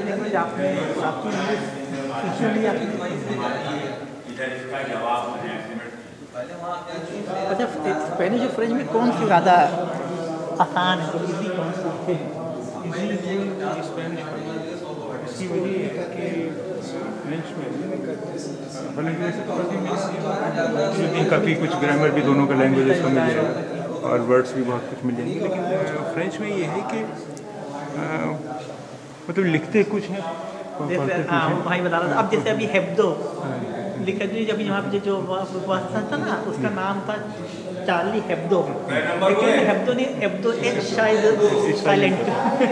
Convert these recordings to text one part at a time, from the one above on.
Language आपने आपकी English usually अच्छा पहले जो फ्रेंच में कौन सी ज़्यादा आसान है तो इजी कौन सी है? इजी स्पेनिश इसकी वजह है कि फ्रेंच में काफ़ी कुछ ग्रामर भी दोनों का लैंग्वेजेस का मिल जाएगा और वर्ड्स भी बहुत कुछ मिल जाएंगे, लेकिन फ्रेंच में ये है कि मतलब लिखते कुछ हैं भाई बता रहा था। अब जैसे अभी हेब्दो लिखा जी, अभी यहाँ पे जो वास्तव था ना उसका नाम था चार्ली हेब्दो, लेकिन हेब्दो नहीं एब्दो एक शायद साइलेंट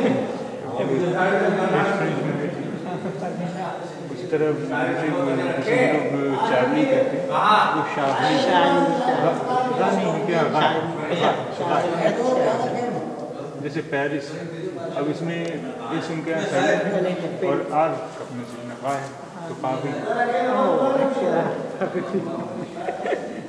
उस तरह लोग चार्ली कहते हैं वो शार्ली जैसे पेरिस। अब इसमें इस उनके यहाँ साइलेंट है और आर अपने से नफा है तो पा भी